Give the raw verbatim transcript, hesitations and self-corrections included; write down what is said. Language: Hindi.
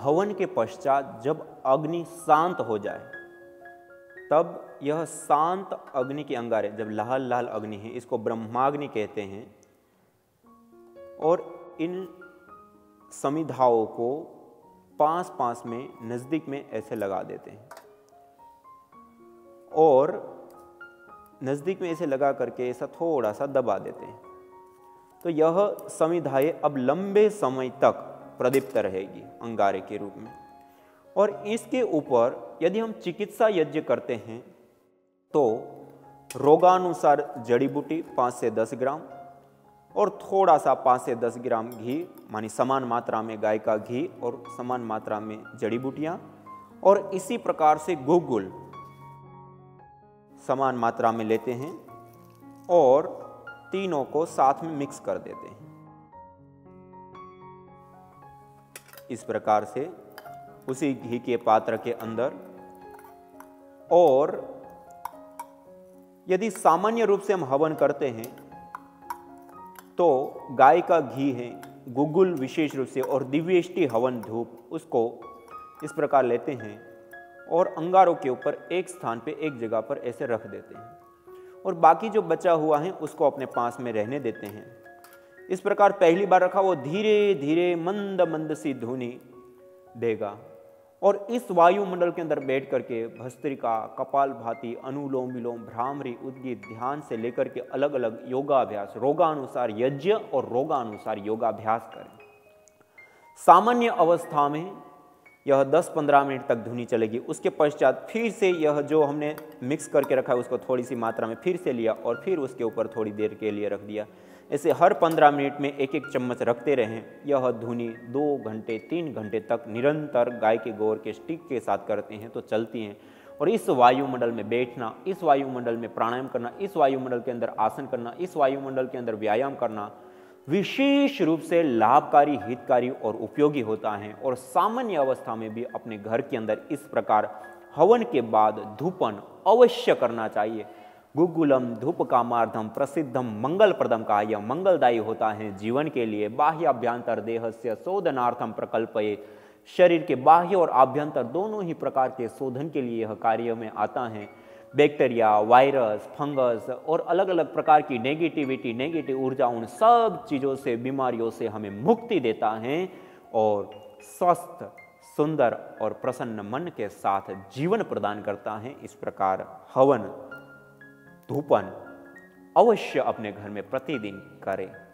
हवन के पश्चात जब अग्नि शांत हो जाए, तब यह शांत अग्नि के अंगारे, जब लाल लाल अग्नि है, इसको ब्रह्माग्नि कहते हैं, और इन समिधाओं को पास पास में नजदीक में ऐसे लगा देते हैं, और नजदीक में ऐसे लगा करके ऐसा थोड़ा सा दबा देते हैं। तो यह समिधाएं अब लंबे समय तक प्रदीप्त रहेगी अंगारे के रूप में। और इसके ऊपर यदि हम चिकित्सा यज्ञ करते हैं तो रोगानुसार जड़ी बूटी पाँच से दस ग्राम और थोड़ा सा पाँच से दस ग्राम घी, मानी समान मात्रा में गाय का घी और समान मात्रा में जड़ी बूटियाँ, और इसी प्रकार से गुगुल समान मात्रा में लेते हैं और तीनों को साथ में मिक्स कर देते हैं। इस प्रकार से उसी घी के पात्र के अंदर, और यदि सामान्य रूप से हम हवन करते हैं तो गाय का घी है, गुगुल विशेष रूप से, और दिव्येष्टि हवन धूप, उसको इस प्रकार लेते हैं और अंगारों के ऊपर एक स्थान पे एक जगह पर ऐसे रख देते हैं, और बाकी जो बचा हुआ है उसको अपने पास में रहने देते हैं। इस प्रकार पहली बार रखा वो धीरे धीरे मंद मंद सी धुनी देगा, और इस वायुमंडल के अंदर बैठ करके भस्त्रिका, कपालभाति, अनुलोम विलोम, भ्रामरी, उद्गीत, ध्यान से लेकर के अलग अलग योगाभ्यास, रोगानुसार यज्ञ और रोगानुसार योगाभ्यास करें। सामान्य अवस्था में यह दस पंद्रह मिनट तक धुनी चलेगी। उसके पश्चात फिर से यह जो हमने मिक्स करके रखा है उसको थोड़ी सी मात्रा में फिर से लिया और फिर उसके ऊपर थोड़ी देर के लिए रख दिया। ऐसे हर पंद्रह मिनट में एक एक चम्मच रखते रहें। यह धुनी दो घंटे तीन घंटे तक निरंतर गाय के गोबर के स्टिक के साथ करते हैं तो चलती हैं। और इस वायुमंडल में बैठना, इस वायुमंडल में प्राणायाम करना, इस वायुमंडल के अंदर आसन करना, इस वायुमंडल के अंदर व्यायाम करना विशेष रूप से लाभकारी, हितकारी और उपयोगी होता है। और सामान्य अवस्था में भी अपने घर के अंदर इस प्रकार हवन के बाद धूपन अवश्य करना चाहिए। गुगुलम धूप कामार्धम प्रसिद्धम मंगल प्रदम का, यह मंगलदायी होता है जीवन के लिए। बाह्याभ्यंतर देहस्य शोधनार्थम प्रकल्पये, शरीर के बाह्य और आभ्यंतर दोनों ही प्रकार के शोधन के लिए यह कार्य में आता है। बैक्टीरिया, वायरस, फंगस और अलग अलग प्रकार की नेगेटिविटी, नेगेटिव ऊर्जा, उन सब चीज़ों से, बीमारियों से हमें मुक्ति देता है और स्वस्थ, सुंदर और प्रसन्न मन के साथ जीवन प्रदान करता है। इस प्रकार हवन, धूपन अवश्य अपने घर में प्रतिदिन करें।